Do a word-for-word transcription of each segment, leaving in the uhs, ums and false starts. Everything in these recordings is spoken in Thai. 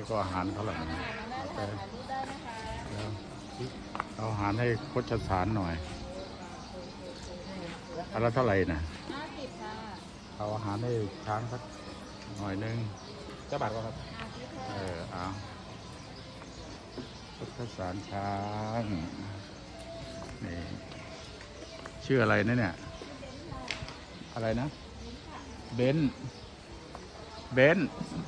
ก็อาหารเขาหลังแต่เอาอาหารให้โคชสารหน่อยอันละเท่าไหร่นะห้าสิบค่ะเอาอาหารให้ช้างสักหน่อยนึงจะบาทก็ครับเออเอาโคชสารช้างนี่ชื่ออะไรนะเนี่ยอะไรนะเบนเบน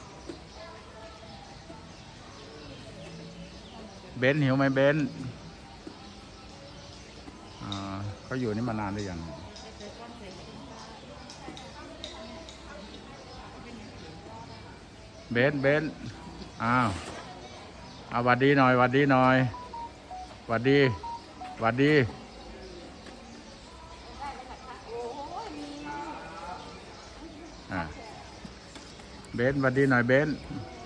เบนหิวไหมเบนอ่าเขาอยู่นี่มานานหรือยังเบนเบนอ้าวเอาหวัดดีหน่อยหวัดดีหน่อยหวัดดีหวัดดีอ่าเบนหวัดดีหน่อยเบน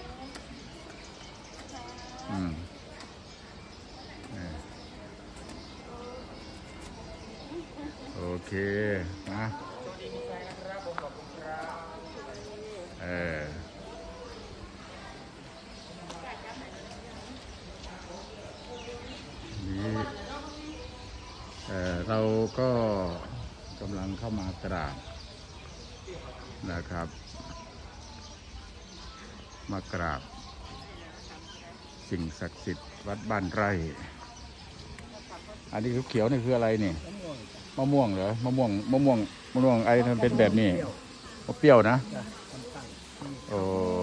อืมโอเคนะเออนี่เออเราก็กำลังเข้ามากราบนะครับมากราบสิ่งศักดิ์สิทธิ์วัดบ้านไร่อันนี้เขียวๆนี่คืออะไรนี่มะม่วงเหรอมะม่วงมะม่วงมะม่วงไอ้มันเป็นแบบนี้เปรี้ยวนะโอ้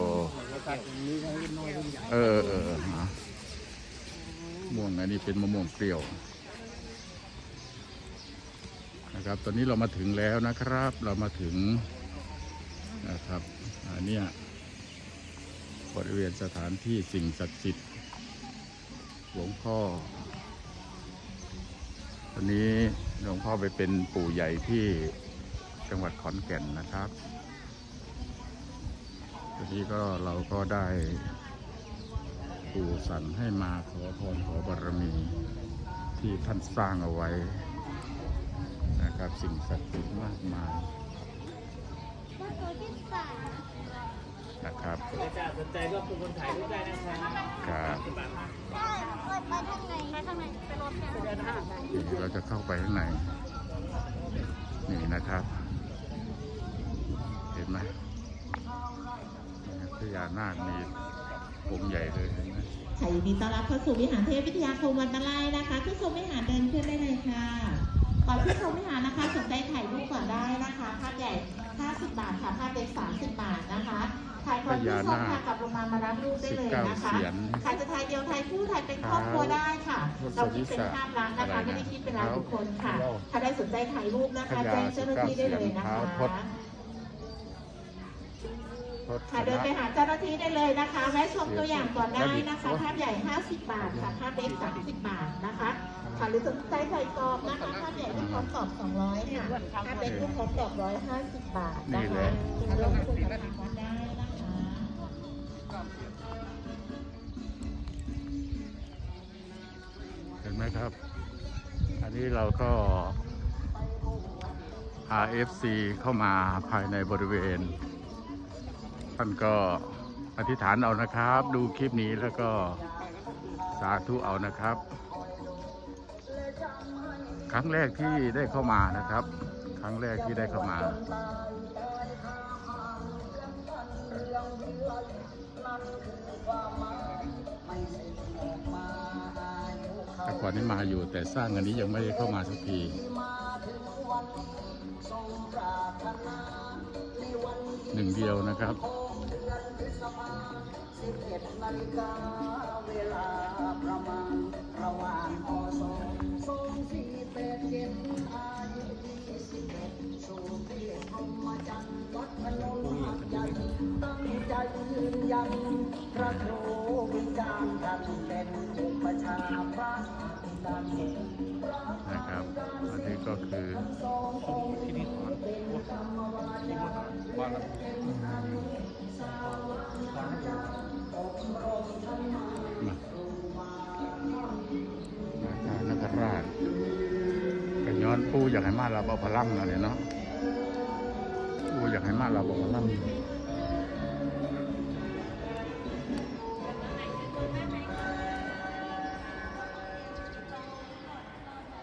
เออเออม่วงอันนี้เป็นมะม่วงเปรี้ยวนะครับตอนนี้เรามาถึงแล้วนะครับเรามาถึงนะครับอันนี้บริเวณสถานที่สิ่งศักดิ์สิทธิ์หลวงพ่อตอนนี้หลวงพ่อไปเป็นปู่ใหญ่ที่จังหวัดขอนแก่นนะครับตอนนี้ก็เราก็ได้ปู่สั่งให้มาขอพรขอบารมีที่ท่านสร้างเอาไว้นะครับสิ่งศักดิ์สิทธิ์มากมายนะครับสนใจก็คือคนถ่ายรูปได้นะครับครับไปข้างในไปข้างในไปรถเนี่ยเราจะเข้าไปข้างในนี่นะครับเห็นไหมพญานาคมีองค์ใหญ่เลยเห็นไหมค่ะยินดีต้อนรับเข้าสู่วิหารเทพวิทยาคมวัดบ้านไร่นะคะขึ้นชมวิหารเดินขึ้นได้เลยค่ะก่อนขึ้นชมวิหารนะคะสนใจถ่ายรูปก่อนได้นะคะภาพใหญ่ห้าสิบบาทค่ะภาพเล็กสามสิบบาทนะคะถ่ายคนที่ชมค่ะกลับลงมามารับรูปได้เลยนะคะถ่ายจะถ่ายเดียวถ่ายคู่ถ่ายเป็นครอบครัวได้ค่ะเราคิดเป็นภาพลักษณ์นะคะไม่ได้คิดเป็นรายบุคคลค่ะถ้าได้สนใจถ่ายรูปนะคะแจ้งเจ้าหน้าที่ได้เลยนะคะค่ะเดินไปหาเจ้าหน้าที่ได้เลยนะคะแวะชมตัวอย่างก่อนได้นะคะภาพใหญ่ห้าสิบบาทค่ะภาพเล็กสามสิบบาทนะคะค่ะหรือสนใจใส่กรอบนะคะภาพใหญ่ลูกพร้อมตอบสองร้อยค่ะภาพเล็กลูกพร้อมตอบร้อยห้าสิบบาทนะคะลงทุนกับทางวัดได้นะคะเห็นไหมครับอันนี้เราก็พา เอฟ ซี เข้ามาภายในบริเวณท่านก็อธิษฐานเอานะครับดูคลิปนี้แล้วก็สาธุเอานะครับครั้งแรกที่ได้เข้ามานะครับครั้งแรกที่ได้เข้ามาแต่ก่อนนี้มาอยู่แต่สร้างอันนี้ยังไม่ได้เข้ามาสักทีหนึ่งเดียวนะครับนะครับอันนี้ก็คือที่นี่บ้านนาคราชกันย้อนปูอยากให้มาเราเอาพลังนะเนี่ยเนาะปูอยากให้มาเราเอาพลัง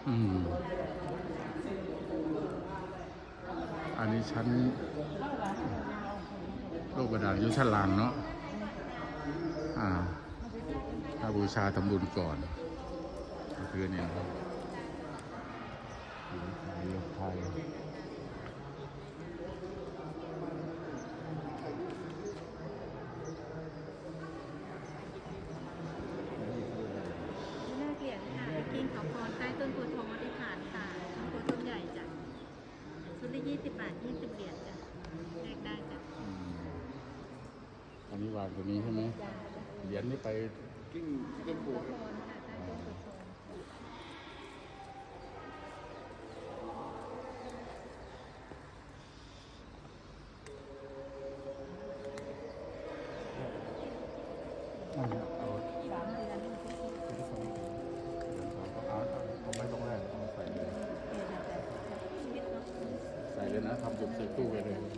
อืมอันนี้ชั้นโลกบาดาลอยู่ชั้นล่างเนาะอ่าถ้าบูชาทำบุญก่อนก็คือเนี่ยเรือไทยน่าเกลียดค่ะกินขอพรใต้ต้นโพธิ์ทองอธิษฐานค่ะต้นโพธิ์ต้นใหญ่จ้ะชุดละยี่สิบบาทยี่สิบเหรียญจ้ะแลกได้จ้ะอันนี้วางตัวนี้ใช่ไหมเหรียญนี่ไปกิ้งต้นโพธิ์เอาเอาเอาไม่ต้องแรกเอาใส่เลยใส่เลยนะทำบุญใส่ตู้ไปเลย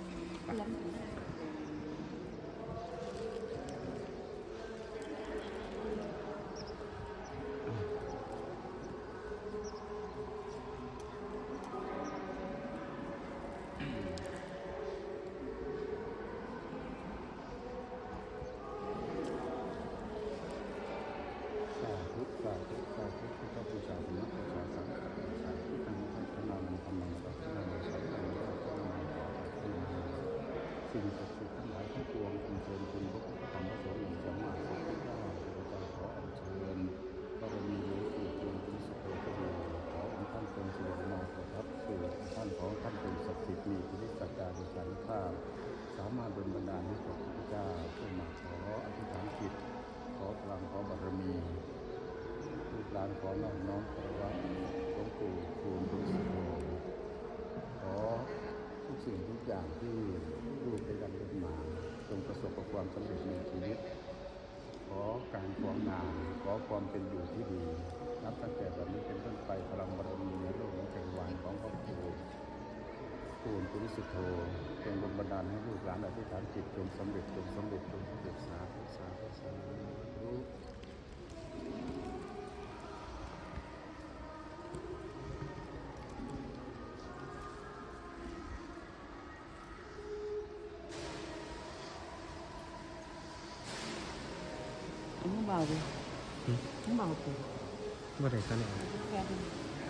พุทธาพุทธาพุทธาบูชาธรรมบูชาสังฆบูชาพุทธังพระนามธรรมังพระนามสังฆังพระนามสิ่งศักดิ์สิทธิ์ทั้งหลายทั้งปวงคุณเชิญคุณพระพุทธธรรมพระสงฆ์อย่างสมมาตรพุทธเจ้าพระเจ้าขออัญเชิญบารมีหลวงปู่จวนคุณสุโขทัยขอองค์ท่านเป็นสิริมงคลประทับสู่ท่านขอท่านเป็นศักดิ์สิทธิ์มีอิทธิฤทธิ์สัจจาดุสันข้าสามารถดลบันดาลให้พระพุทธเจ้าผู้มาขออธิษฐานจิตขอพลังขอบารมีลูกหลานขอน้อมน้อมขอว่าหลวงปู่คูณคุณสุโขขอทุกสิ่งทุกอย่างที่ลูกได้ดำเนินมาจงประสบกับความสำเร็จในชีวิตขอการความงามขอความเป็นอยู่ที่ดีนับตั้งแต่แบบนี้เป็นต้นไปพลังบารมีในโลกของจักรวาลของพระครูคูณคุณสุโธจงดลบันดาลให้ลูกหลานอธิษฐานจิตจงสำเร็จจงสำเร็จจงสำเร็จสาธุสาธุสาธุ không bào gì không bào gì บ่ได้กันเนี่ย nghe đi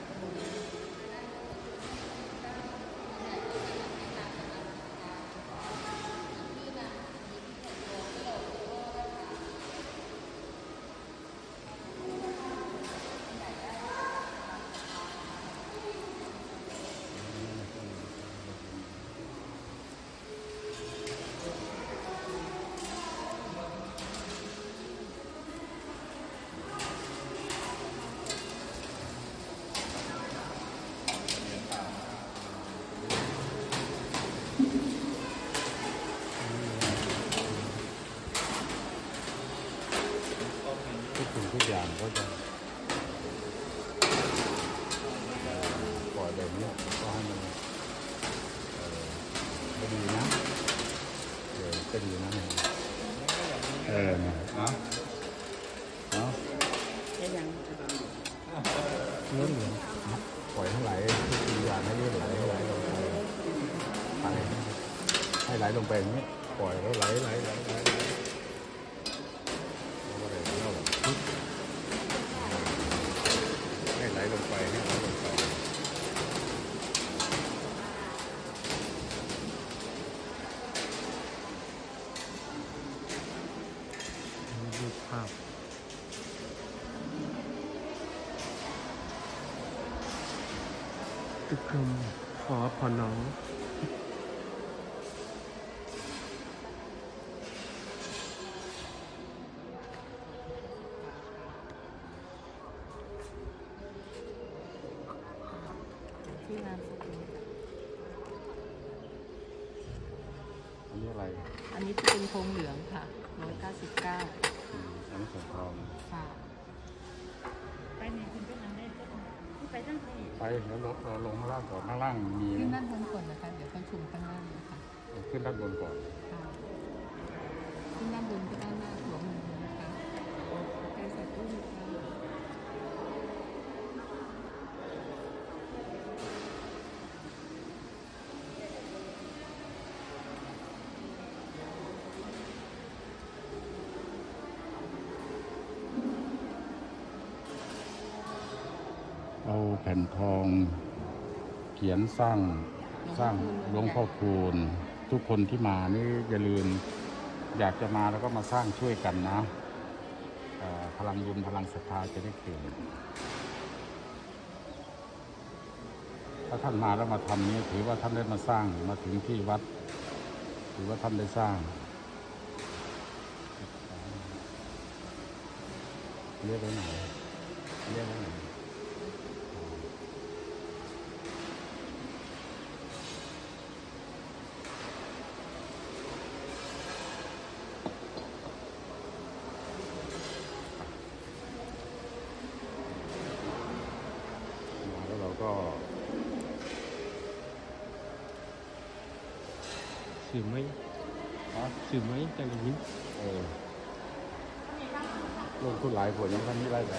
ทุกสิ่งทุกอย่างก็จะปล่อยแบบนี้ก็ให้มันเออก็ดีนะเออก็ดีนะเนี่ยเออเนี่ยเนาะเนาะ cái dặn เงินเหลือปล่อยให้ไหลทุกสิ่งอย่างให้เลื่อนไหลให้ไหลลงไปไปให้ไหลลงไปอย่างนี้ปล่อยแล้วไหลไหลไหลไหลไหลแล้วก็ไหลเข้าปุ๊บให้ไหลลงไปให้ไหลลงไปรูปภาพตึกกรมขอพรน้องที่นามสกุลอันนี้อะไรอันนี้จะเป็นโคมเหลืองค่ะร้อยเก้าสิบเก้าอืมอันนี้ของทองค่ะไปไหนคุณก็นั้นได้ไปตั้งแต่ไปแล้วลงเราลงข้างล่างก่อนข้างล่างมีขึ้นด้านบนก่อนนะคะเดี๋ยวค่อยชมข้างล่างนะคะขึ้นด้านบนก่อนค่ะขึ้นด้านบนก็ด้านหน้าหัวมือนะคะใครใส่ตู้มือค่ะทอง เขียนสร้างสร้างหลวงพ่อคูณทุกคนที่มานี่อย่าลืมอยากจะมาแล้วก็มาสร้างช่วยกันนะเอ่อพลังบุญพลังศรัทธาจะได้เกิดถ้าท่านมาแล้วมาทำนี้ถือว่าท่านได้มาสร้างมาถึงที่วัดถือว่าท่านได้สร้างเรียกไว้ไหนเรียกไว้ไหนแล้วเราก็สื่อไหมสื่อไหมแต่ละยิ้มเออลงทุนหลายคนยังท่านนี้ไล่ไป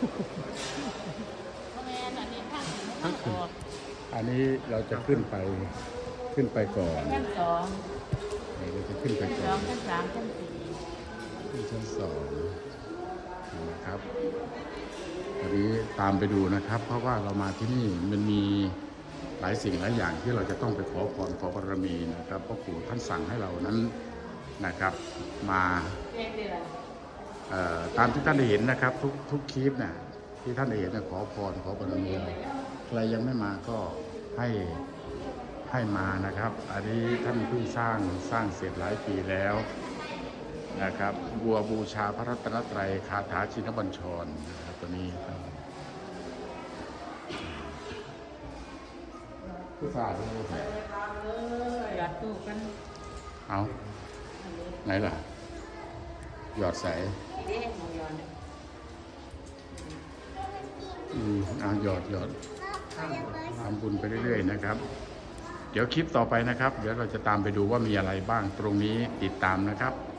ทั้งคืนอันนี้เราจะขึ้นไปขึ้นไปก่อนชั้นสองเราจะขึ้นไปชั้นก่สออน งชั้นสามชั้นสี่ขึ้นชั้นสองนะครับตอนนี้ตามไปดูนะครับ เพราะว่าเรามาที่นี่มันมีหลายสิ่งหลายอย่างที่เราจะต้องไปขอพรขอบารมีนะครับเพราะปู่ท่านสั่งให้เรานั้นนะครับมาเอ่อตามที่ท่านได้เห็นนะครับ ทุกทุกคลิปน่ะที่ท่านได้เห็นน่ะขอพรขอบารมีใครยังไม่มาก็ให้ให้มานะครับ อันนี้ท่านเพิ่งสร้างสร้างเสร็จหลายปีแล้วนะครับบัวบูชาพระรัตนตรัยคาถาชินบัญชรนะครับตัวนี้ครับผู้สาธุหยอดตู้กันเอาไหนล่ะหยอดใส่เด้หมูหยอดอืมเอาหยอดหยอดทำบุญไปเรื่อยๆนะครับ เดี๋ยวคลิปต่อไปนะครับ เดี๋ยวเราจะตามไปดูว่ามีอะไรบ้างตรงนี้ติดตามนะครับ